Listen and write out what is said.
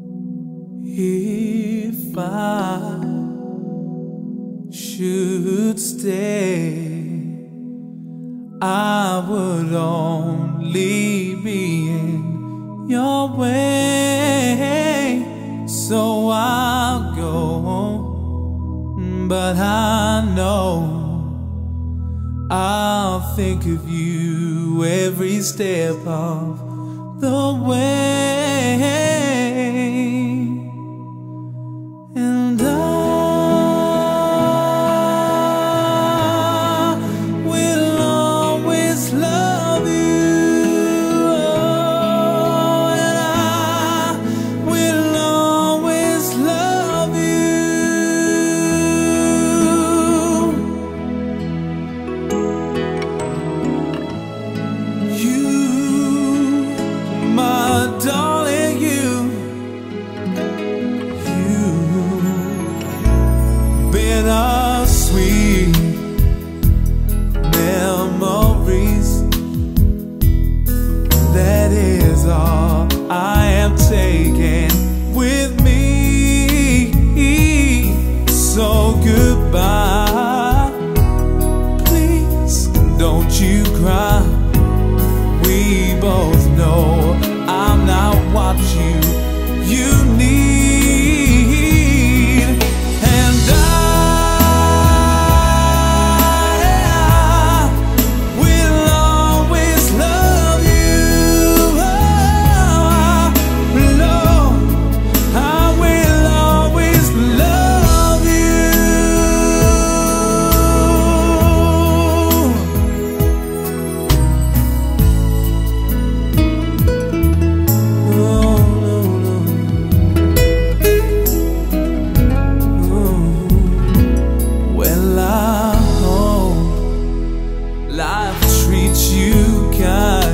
If I should stay, I would only be in your way. So I'll go, but I know I'll think of you every step of the way. And I will always love you, and I will always love you. You, my darling, bittersweet memories. That is all I am taking with me. So goodbye, please don't you cry. We both know I'm not what you need. Life treats you kind.